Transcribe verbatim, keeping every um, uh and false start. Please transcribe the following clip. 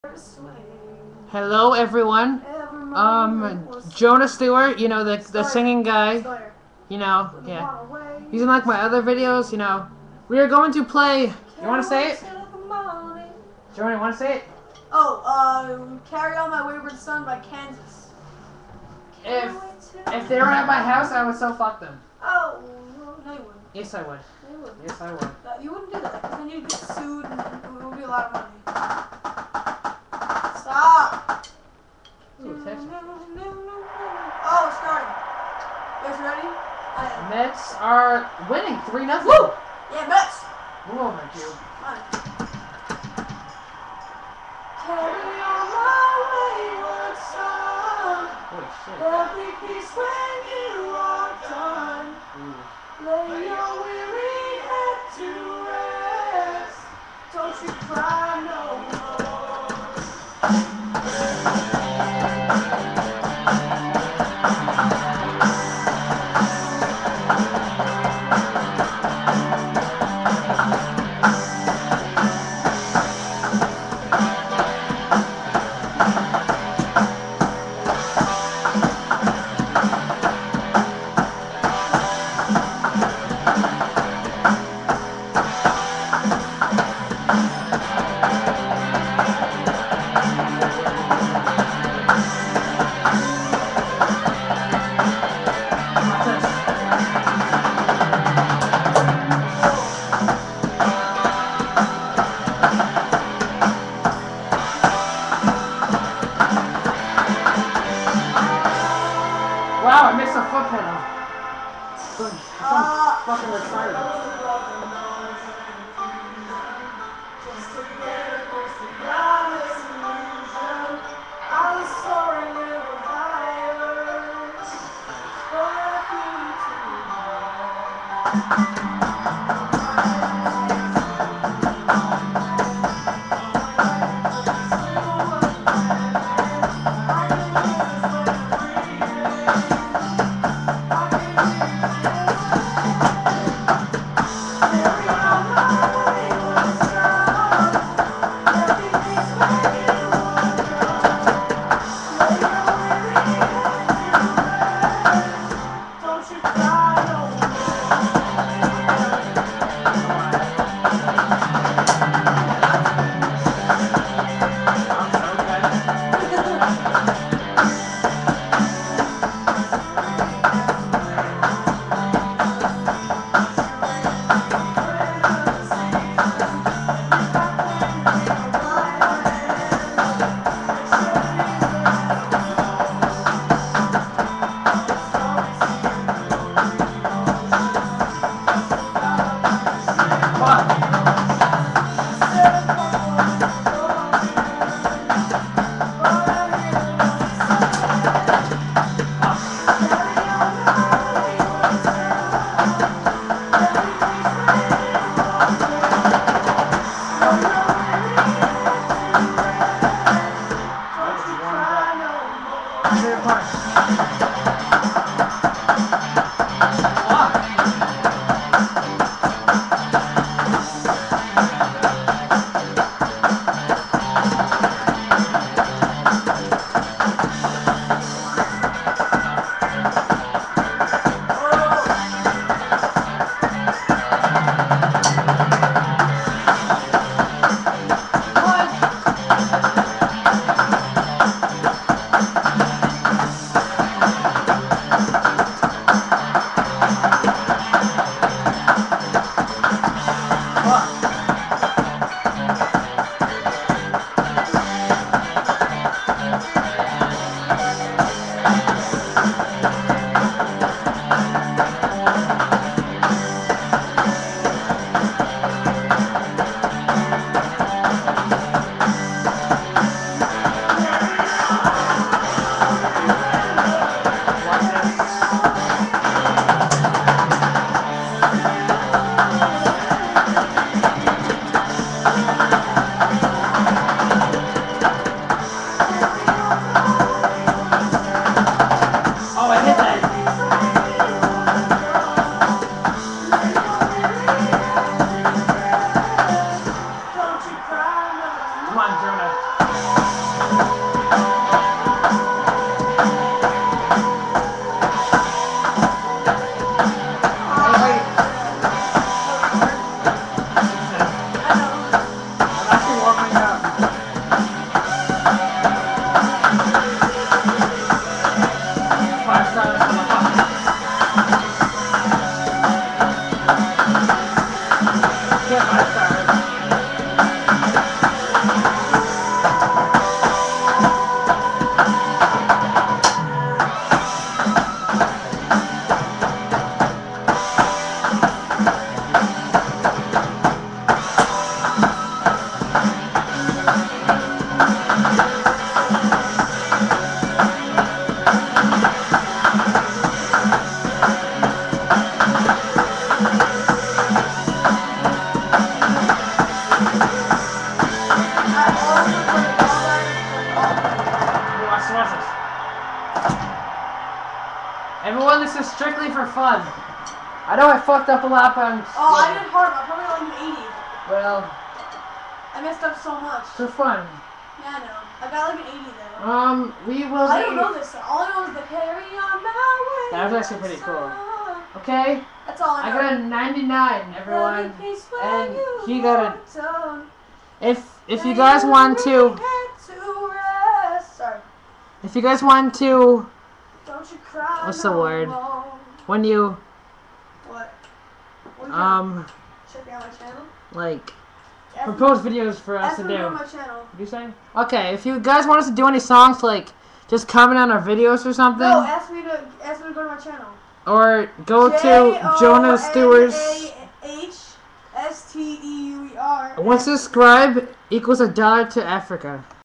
Hello, everyone. Um, Jonah Stewart, you know, the the singing guy. You know, yeah. He's in like my other videos, you know. We are going to play. You want to say it? Jonah, you want to say it? Oh, uh, Carry On My Wayward Son by Kansas. If if they were at my house, I would so fuck them. Oh, no, you wouldn't. Yes, I would. No, you wouldn't. Yes, I would. No, you wouldn't do that, because then you'd get sued and it would be a lot of money. Stop! Ooh, attention. Oh, it's starting. You guys ready? I am. Mets are winning three nothing. Woo! Yeah, Mets! Move over, Q. Fine. Carry on my wayward son. Holy shit. There'll be peace when you are done. Ooh. Lay your weary head to rest. Don't you cry no more. Wow, I missed a foot pedal. I'm Uh, fucking retarded. Everyone, this is strictly for fun. I know I fucked up a lot, but I'm... Oh, yeah. I did hard. I probably like an eighty. Well... I messed up so much. For fun. Yeah, I know. I got like an eighty though. Um, we will I be... don't know this. All I know is the carry on my way. That was actually pretty cool. Okay? That's all I know. I got a ninety-nine, everyone. And he got a... If, if you guys want to... Sorry. If you guys want to... Don't you cry. What's the word? When you... What? What are you Um... doing? Checking out my channel? Like... Ask propose me, videos for us ask to me do. on my channel. What are you saying? Okay, if you guys want us to do any songs, like, just comment on our videos or something. No, ask me to ask me to go to my channel. Or go to Jonah Stewart's. H S T E U E R. One subscribe equals a dollar to Africa.